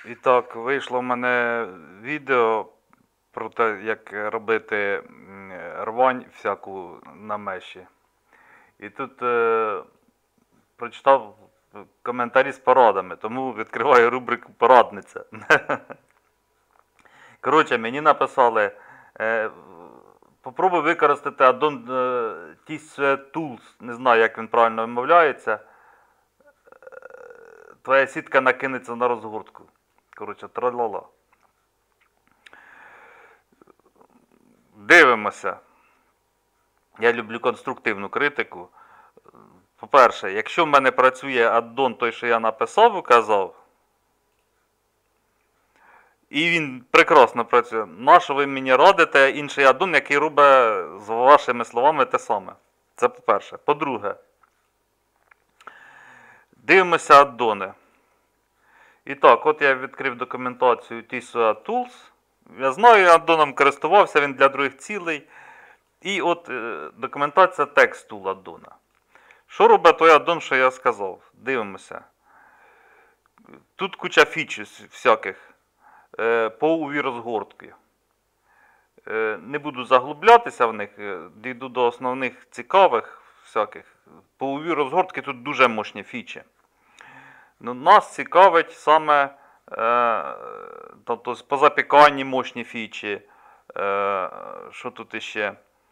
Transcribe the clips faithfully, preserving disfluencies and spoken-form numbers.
І так, вийшло в мене відео про те, як робити рвань всяку на меші. І тут е, прочитав коментарі з порадами, тому відкриваю рубрику «Порадниця». Коротше, мені написали, е, попробуй використати аддон е, TiSUE-Tools, не знаю, як він правильно вимовляється. Твоя сітка накинеться на розгортку. Коротше, тралала. Дивимося. Я люблю конструктивну критику. По-перше, якщо в мене працює аддон той, що я написав, указав, і він прекрасно працює, нащо ви мені радите інший аддон, який робить, з вашими словами, те саме? Це по-перше. По-друге, дивимося аддони. І так, от я відкрив документацію TiSUE-Tools. Я знаю, аддоном користувався, він для других цілей. І от е, документація тексту аддона. Що робить той аддон, що я сказав? Дивимося. Тут куча фіч всяких е, по у ві розгортки. Е, не буду заглублятися в них, е, дійду до основних цікавих всяких. По у ві розгортки тут дуже мощні фічі. Ну, нас цікавить саме е, тобто, по запіканні мощні фічі. Е, що тут іще?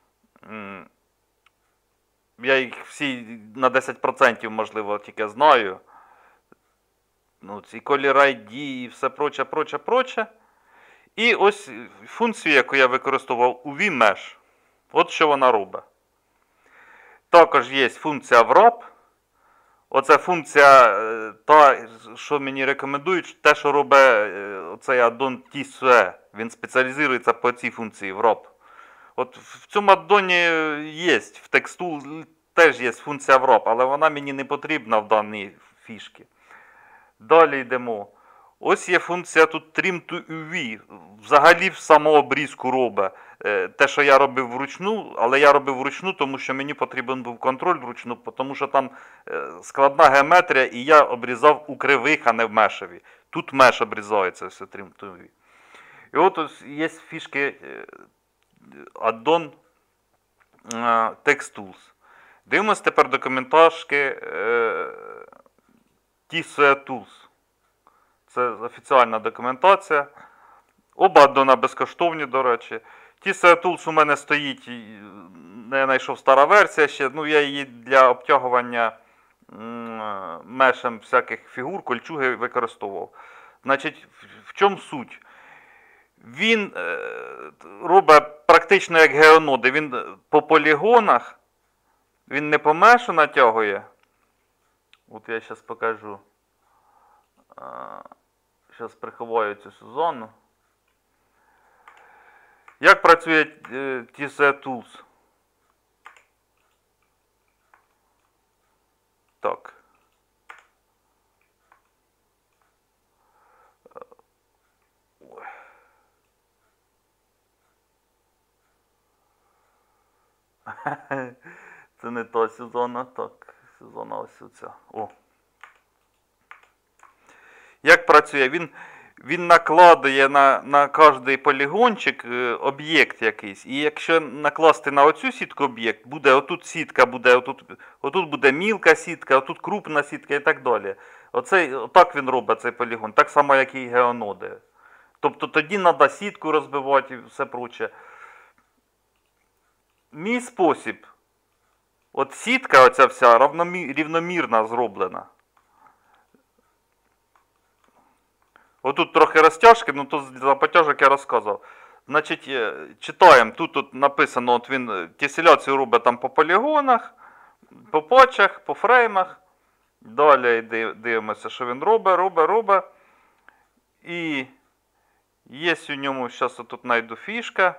Я їх всі на десять відсотків, можливо, тільки знаю. Ну, ці Caller ай ді і все проче, проче, проче. І ось функцію, яку я використовував у vMesh. От що вона робить. Також є функція wrap. Оце функція, та, що мені рекомендують, те, що робить оцей аддон TiSUE. Він спеціалізується по цій функції wrap. От в цьому аддоні є, в тексту теж є функція wrap, але вона мені не потрібна в даній фішці. Далі йдемо. Ось є функція тут Trim to ю ві. Взагалі в самообрізку робить. Те, що я робив вручну, але я робив вручну, тому що мені потрібен був контроль вручну, тому що там складна геометрія, і я обрізав у кривих, а не в мешеві. Тут меш обрізається, все Trim to ю ві. І от ось є фішки аддон TextTools. Дивимось тепер документажки TiSUE-Tools. Це офіціальна документація. Оба аддона безкоштовні, до речі. TiSUE-Tools у мене стоїть, не знайшов стара версія ще. Ну, я її для обтягування мешем всяких фігур, кольчуги використовував. Значить, в чому суть? Він е, робить практично як геоноди. Він по полігонах, він не по мешу натягує. От я зараз покажу. Зараз приховаю цю зону. Як працює TiSUE-Tools? Так. Це не та сезона, так, сезона ось оця. О. Як працює? Він, він накладує на, на кожний полігончик об'єкт якийсь. І якщо накласти на оцю сітку об'єкт, буде отут сітка, буде, отут, отут буде мілка сітка, отут крупна сітка і так далі. Оцей, отак він робить цей полігон, так само, як і геоноди. Тобто тоді треба сітку розбивати і все проче. Мій спосіб. От сітка оця вся рівномірно зроблена. Отут трохи розтяжки, ну то за потяжок я розказував. Значить, читаємо, тут от написано, от він теселяцію робить там по полігонах, по патчах, по фреймах. Далі дивимося, що він робить, робить, робить. І є у ньому, зараз тут знайду фішка.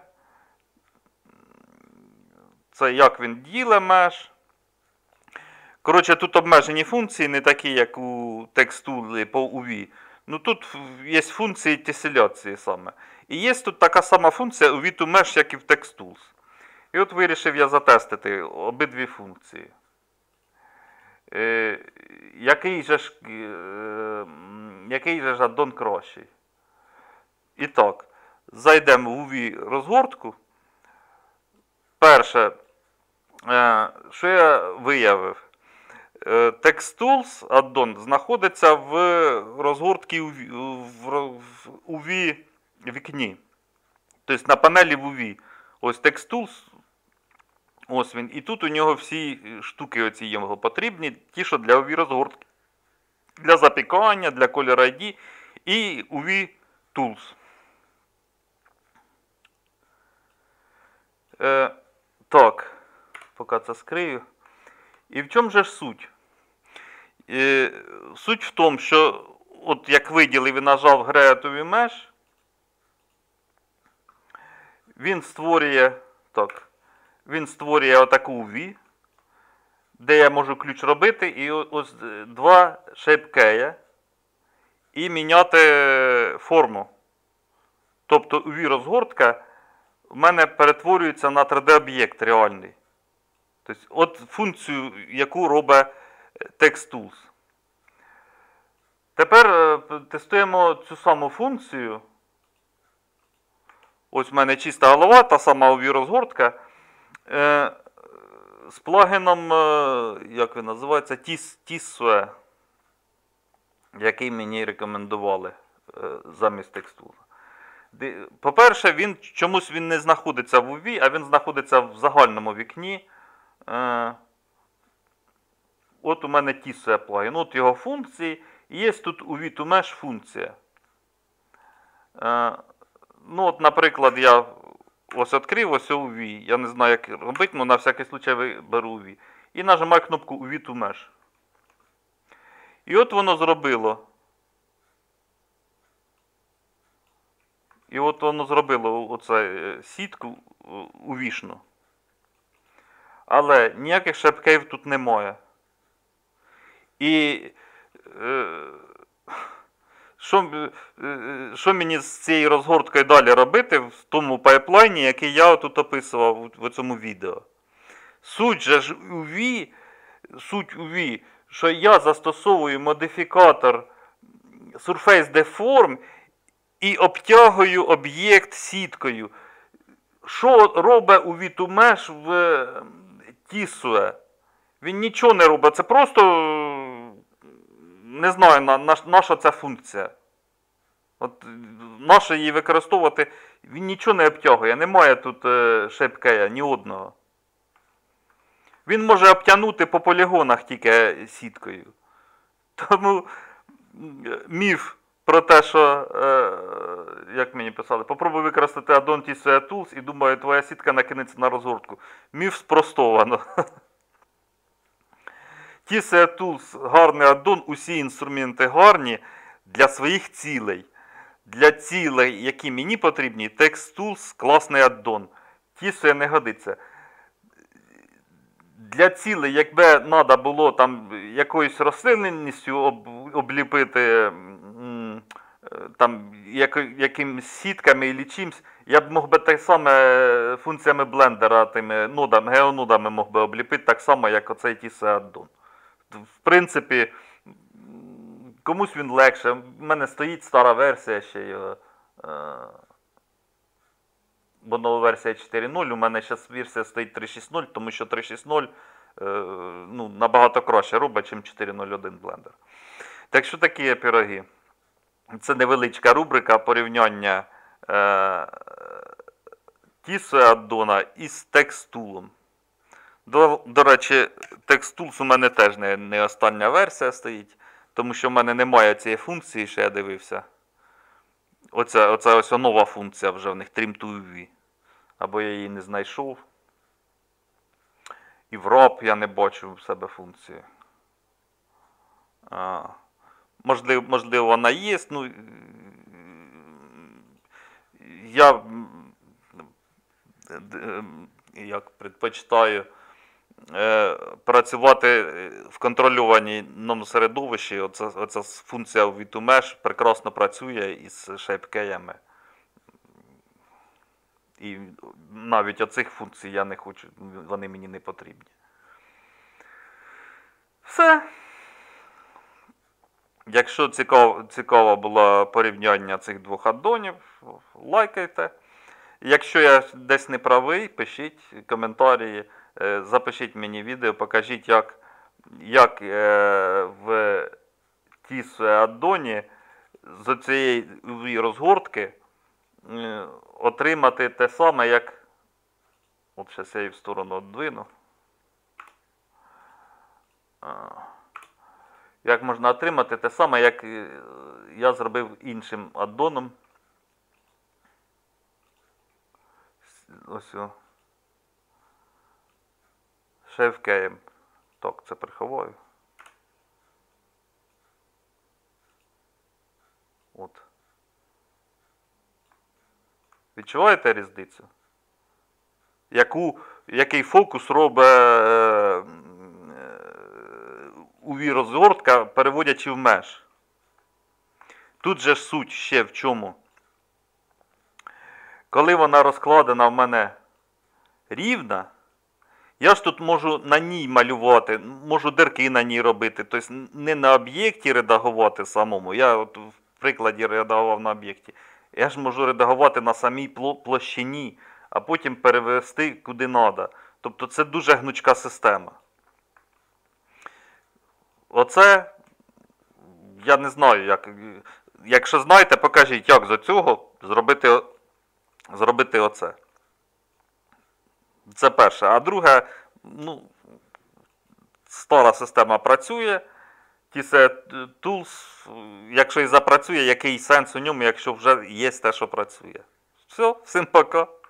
Це як він діле меш. Коротше, тут обмежені функції, не такі, як у TextTools по ю ві. Ну тут є функції теселяції саме. І є тут така сама функція у ві ту меш, як і в TextTools. І от вирішив я затестити обидві функції. Е, який же ж е, який же ж аддон кращий. І так, зайдемо в ю ві розгортку. Перше, що я виявив? TextTools аддон знаходиться в розгортці в ю ві вікні. Тобто на панелі в ю ві. Ось TextTools, ось він. І тут у нього всі штуки оці його потрібні, ті, що для ю ві розгортки. Для запікання, для Color ай ді і ю ві Tools. Е, так, поки це скрию. І в чому же ж суть? Е, суть в тому, що от як виділив і нажав Create ю ві Mesh, він створює, так, він створює отаку ю ві, де я можу ключ робити, і ось два shape-key і міняти форму. Тобто ю ві розгортка в мене перетворюється на три де об'єкт реальний. Тобто, от функцію, яку робить TextTools. Тепер тестуємо цю саму функцію. Ось в мене чиста голова, та сама ю ві розгортка. Е, з плагіном, як він називається, Tissue, який мені рекомендували замість TextTools. По-перше, він чомусь він не знаходиться в ю ві, а він знаходиться в загальному вікні. От у мене Tissue плагін, от його функції. І є тут ю ві to Mesh функція. Ну, от, наприклад, я ось відкрив ось ю ві. Я не знаю, як робити, але на всякий случай беру ю ві. І нажимаю кнопку ю ві to Mesh. І от воно зробило. І от воно зробило оце сітку ю ві-шну. Але ніяких шепкеїв тут немає. І е, що, е, що мені з цією розгорткою далі робити в тому пайплайні, який я тут описував в цьому відео? Суть же ж ю ві, суть ю ві, що я застосовую модифікатор SurfaceDeform і обтягую об'єкт сіткою. Що робить ю ві to Mesh в Tissue? Він нічого не робить. Це просто, не знаю, на, на, наша ця функція. От, наша її використовувати, він нічого не обтягує. Немає тут е, шепкея ні одного. Він може обтягнути по полігонах тільки сіткою. Тому міф про те, що, е, як мені писали, попробуй використати аддон Tissue Tools і думаю, твоя сітка накинеться на розгортку. Міф спростовано. Tissue Tools гарний аддон, усі інструменти гарні для своїх цілей. Для цілей, які мені потрібні, TextTools класний аддон. Tissue не годиться. Для цілей, якби треба було там якоюсь рослинністю об, обліпити, там, як, якимись сітками і чимсь, я б мог би так само функціями блендера, тими нодами, геонодами мог би обліпити, так само, як оцей Tissue аддон. В принципі, комусь він легше. У мене стоїть стара версія ще його. Бо нова версія чотири нуль, у мене зараз версія стоїть три шість нуль, тому що три шість нуль ну, набагато краще робить, ніж чотири нуль один блендер. Так що такі є пироги. Це невеличка рубрика порівняння е, Tissue аддона із TextTools. До, до речі, TextTools у мене теж не, не остання версія стоїть, тому що в мене немає цієї функції, що я дивився. Оця, оця ось нова функція вже в них, Trim to ю ві. Або я її не знайшов. І в раб я не бачу в себе функції. А, можливо, можливо, вона є. Ну, я як предпочитаю е, працювати в контрольованому середовищі. Оця, оця функція ю ві to Mesh прекрасно працює із шейпкеями. І навіть оцих функцій я не хочу, вони мені не потрібні. Все. Якщо цікаво, цікаво було порівняння цих двох аддонів, лайкайте. Якщо я десь не правий, пишіть коментарі, е, запишіть мені відео, покажіть, як, як е, в тіс аддоні з цієї розгортки е, отримати те саме, як. От зараз я її в сторону віддвину. Як можна отримати те саме, як я зробив іншим аддоном. Ось о. Шефкеєм. Так, це приховую. От. Відчуваєте різницю? Яку, який фокус робить е, у ві розгортка, переводячи в меж. Тут же ж суть ще в чому. Коли вона розкладена в мене рівна, я ж тут можу на ній малювати, можу дирки на ній робити. Тобто не на об'єкті редагувати самому. Я от в прикладі редагував на об'єкті. Я ж можу редагувати на самій площині, а потім перевести куди треба. Тобто це дуже гнучка система. Оце, я не знаю, як. Якщо знаєте, покажіть, як з цього зробити, зробити оце. Це перше. А друге, ну, стара система працює. Тісе Tools, якщо і запрацює, який сенс у ньому, якщо вже є те, що працює. Все, всім пока.